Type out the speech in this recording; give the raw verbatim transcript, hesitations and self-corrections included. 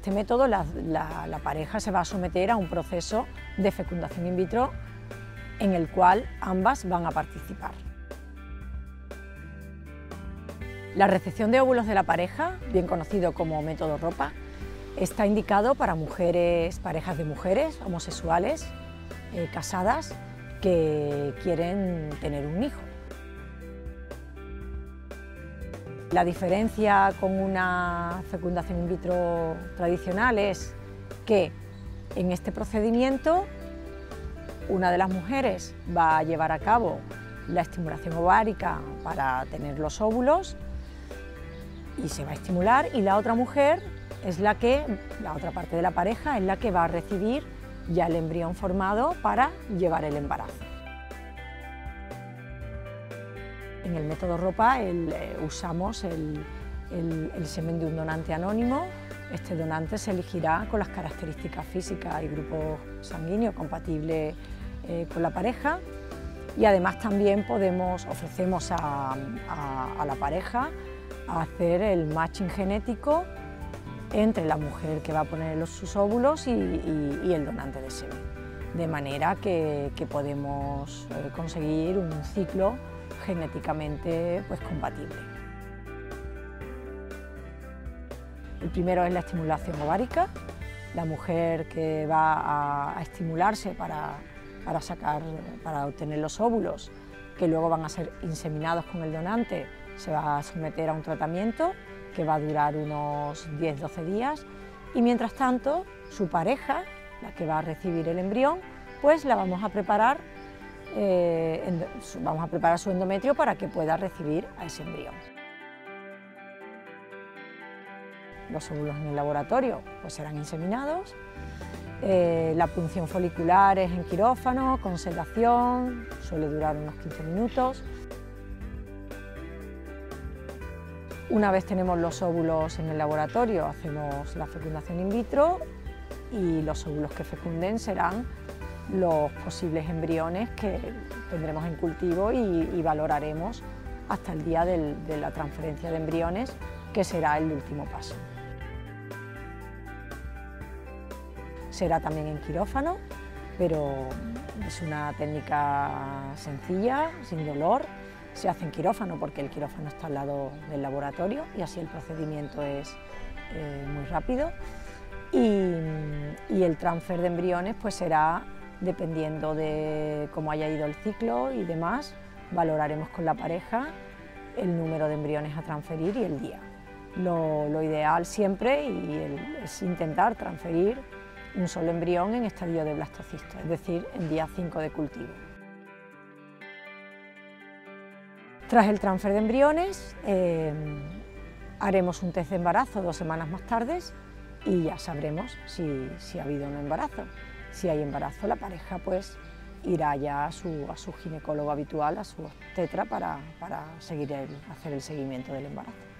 este método la, la, la pareja se va a someter a un proceso de fecundación in vitro en el cual ambas van a participar. La recepción de óvulos de la pareja, bien conocido como método ROPA, está indicado para mujeres, parejas de mujeres homosexuales, eh, casadas, que quieren tener un hijo. La diferencia con una fecundación in vitro tradicional es que en este procedimiento una de las mujeres va a llevar a cabo la estimulación ovárica para tener los óvulos y se va a estimular, y la otra mujer es la que, la otra parte de la pareja es la que va a recibir ya el embrión formado para llevar el embarazo. En el método ROPA el, eh, usamos el, el, el semen de un donante anónimo. Este donante se elegirá con las características físicas y grupo sanguíneo compatible eh, con la pareja, y además también podemos, ofrecemos a, a, a la pareja a hacer el matching genético entre la mujer que va a poner los, sus óvulos y, y, y el donante de semen, de manera que, que podemos eh, conseguir un ciclo genéticamente pues, compatible. El primero es la estimulación ovárica. La mujer que va a, a estimularse para, para, sacar, para obtener los óvulos, que luego van a ser inseminados con el donante, se va a someter a un tratamiento que va a durar unos diez a doce días, y mientras tanto su pareja, la que va a recibir el embrión, pues la vamos a preparar, eh, en, vamos a preparar su endometrio para que pueda recibir a ese embrión. Los óvulos en el laboratorio pues serán inseminados, eh, la punción folicular es en quirófano, con sedación, suele durar unos quince minutos. Una vez tenemos los óvulos en el laboratorio, hacemos la fecundación in vitro, y los óvulos que fecunden serán los posibles embriones que tendremos en cultivo y, y valoraremos hasta el día del, de la transferencia de embriones, que será el último paso. Será también en quirófano, pero es una técnica sencilla, sin dolor. Se hace en quirófano porque el quirófano está al lado del laboratorio y así el procedimiento es eh, muy rápido, y, y el transfer de embriones pues será dependiendo de cómo haya ido el ciclo y demás. Valoraremos con la pareja el número de embriones a transferir y el día. Lo, lo ideal siempre y el, es intentar transferir un solo embrión en estadio de blastocisto, es decir, en día cinco de cultivo. Tras el transfer de embriones, eh, haremos un test de embarazo dos semanas más tarde y ya sabremos si, si ha habido un embarazo. Si hay embarazo, la pareja pues irá ya a su, a su ginecólogo habitual, a su obstetra, para, para seguir el, hacer el seguimiento del embarazo.